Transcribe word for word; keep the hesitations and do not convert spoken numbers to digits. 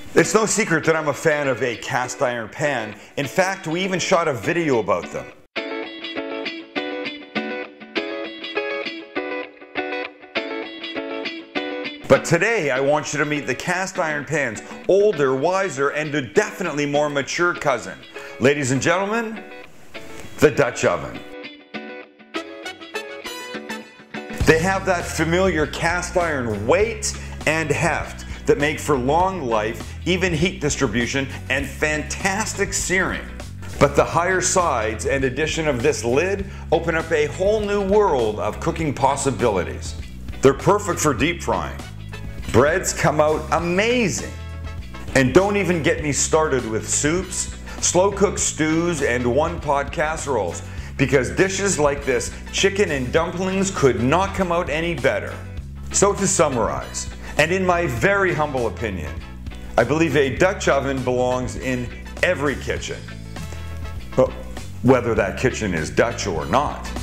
It's no secret that I'm a fan of a cast iron pan. In fact, we even shot a video about them. But today I want you to meet the cast iron pan's older, wiser, and a definitely more mature cousin. Ladies and gentlemen, the Dutch oven. They have that familiar cast iron weight and heft that make for long life, even heat distribution, and fantastic searing. But the higher sides and addition of this lid open up a whole new world of cooking possibilities. They're perfect for deep frying. Breads come out amazing. And don't even get me started with soups, slow cooked stews, and one pot casseroles, because dishes like this, chicken and dumplings, could not come out any better. So to summarize, and in my very humble opinion, I believe a Dutch oven belongs in every kitchen, whether that kitchen is Dutch or not.